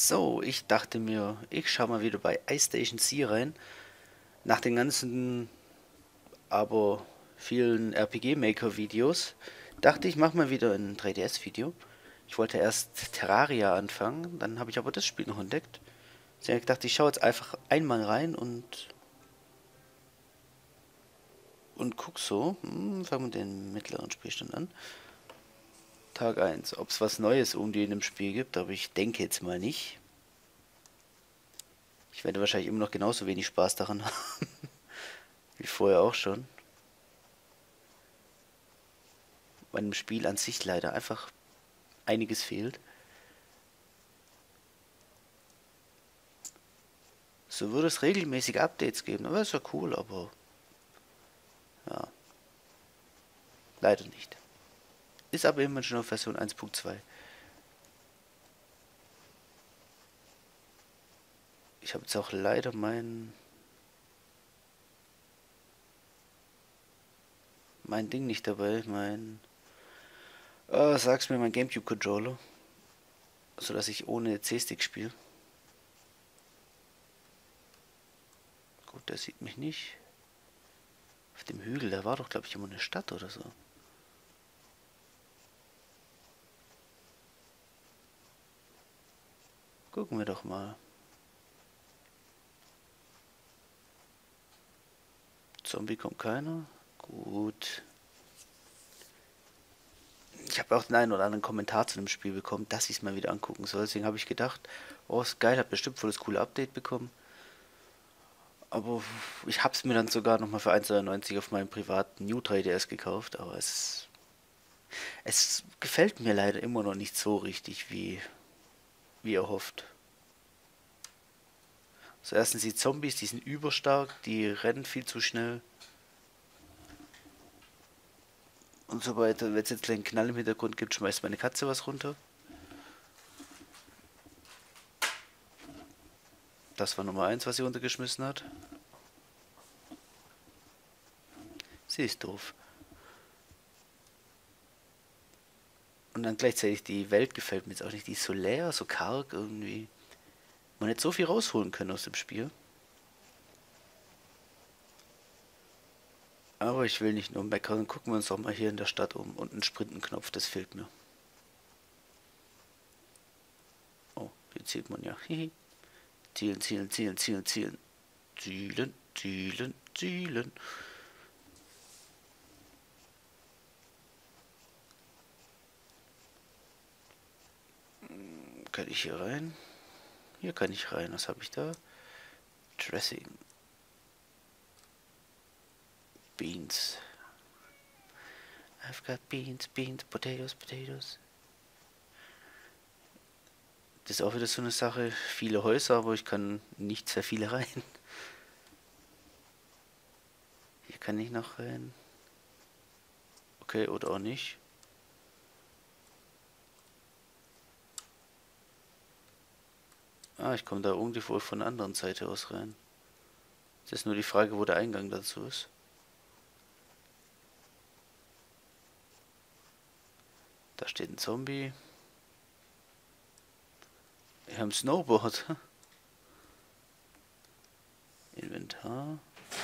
So, ich dachte mir, ich schau mal wieder bei iStation C rein. Nach den ganzen, aber vielen RPG-Maker-Videos dachte ich, mach mal wieder ein 3DS-Video. Ich wollte erst Terraria anfangen, dann habe ich aber das Spiel noch entdeckt. Deswegen dachte ich, schau jetzt einfach einmal rein und guck so. Fangen wir den mittleren Spielstand an. Tag eins. Ob es was Neues irgendwie in dem Spiel gibt, aber ich denke jetzt mal nicht. Ich werde wahrscheinlich immer noch genauso wenig Spaß daran haben, wie vorher auch schon. Bei einem Spiel an sich leider einfach einiges fehlt. So würde es regelmäßig Updates geben, aber ist ja cool, aber ja, leider nicht. Ist aber immerhin schon auf Version 1.2. Ich habe jetzt auch leider mein Ding nicht dabei, sag's mir, mein GameCube Controller, sodass ich ohne C-Stick spiele. Gut, der sieht mich nicht. Auf dem Hügel, da war doch, glaube ich, immer eine Stadt oder so. Gucken wir doch mal. Zombie kommt keiner. Gut. Ich habe auch den einen oder anderen Kommentar zu dem Spiel bekommen, dass ich es mal wieder angucken soll. Deswegen habe ich gedacht, oh, ist geil, hat bestimmt voll das coole Update bekommen. Aber ich habe es mir dann sogar nochmal für 1,99 auf meinem privaten New 3DS gekauft. Aber es gefällt mir leider immer noch nicht so richtig, wie erhofft. So, erstens die Zombies, die sind überstark, die rennen viel zu schnell und so weiter. Wenn es jetzt einen Knall im Hintergrund gibt, schmeißt meine Katze was runter. Das war Nummer eins, was sie runtergeschmissen hat. Sie ist doof. Und dann gleichzeitig die Welt gefällt mir jetzt auch nicht. Die ist so leer, so karg irgendwie. Man hätte so viel rausholen können aus dem Spiel. Aber ich will nicht nur meckern. Gucken wir uns doch mal hier in der Stadt um. Und einen Sprintenknopf, das fehlt mir. Oh, hier zielt man ja. Zielen, zielen, zielen, zielen, zielen. Zielen, zielen, zielen. Kann ich hier rein? Hier kann ich rein. Was habe ich da? Dressing. Beans. I've got beans, beans, potatoes, potatoes. Das ist auch wieder so eine Sache. Viele Häuser, aber ich kann nicht sehr viele rein. Hier kann ich noch rein. Okay, oder auch nicht. Ah, ich komme da irgendwie wohl von der anderen Seite aus rein. Es ist nur die Frage, wo der Eingang dazu ist. Da steht ein Zombie. Wir haben Snowboard. Inventar.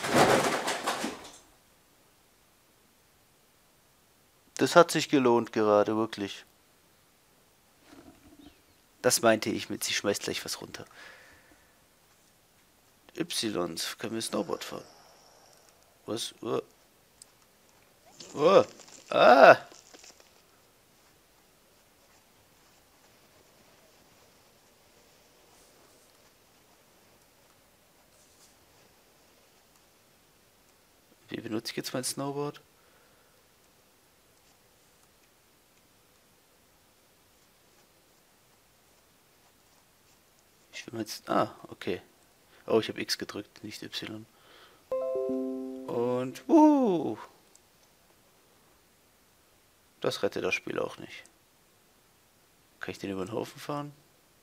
Das hat sich gelohnt gerade, wirklich. Das meinte ich mit, sie schmeißt gleich was runter. Ys, können wir Snowboard fahren? Was? Oh. Ah! Wie benutze ich jetzt mein Snowboard? Ich will jetzt. Ah, okay. Oh, ich habe X gedrückt, nicht Y. Und. Das rettet das Spiel auch nicht. Kann ich den über den Haufen fahren?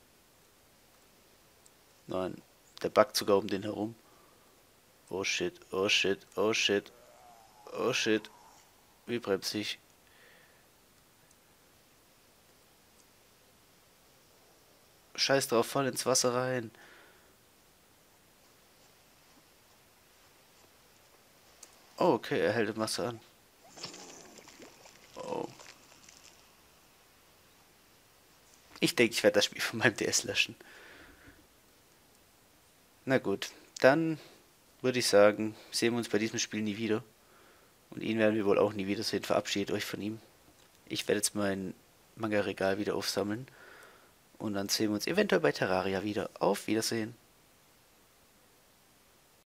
Nein. Der backt sogar um den herum. Oh shit, oh shit, oh shit, oh shit. Wie bremse ich? Scheiß drauf, voll ins Wasser rein. Oh, okay, er hält im Wasser an. Oh. Ich denke, ich werde das Spiel von meinem DS löschen. Na gut, dann würde ich sagen, sehen wir uns bei diesem Spiel nie wieder. Und ihn werden wir wohl auch nie wiedersehen. Verabschiedet euch von ihm. Ich werde jetzt mein Manga-Regal wieder aufsammeln. Und dann sehen wir uns eventuell bei Terraria wieder. Auf Wiedersehen.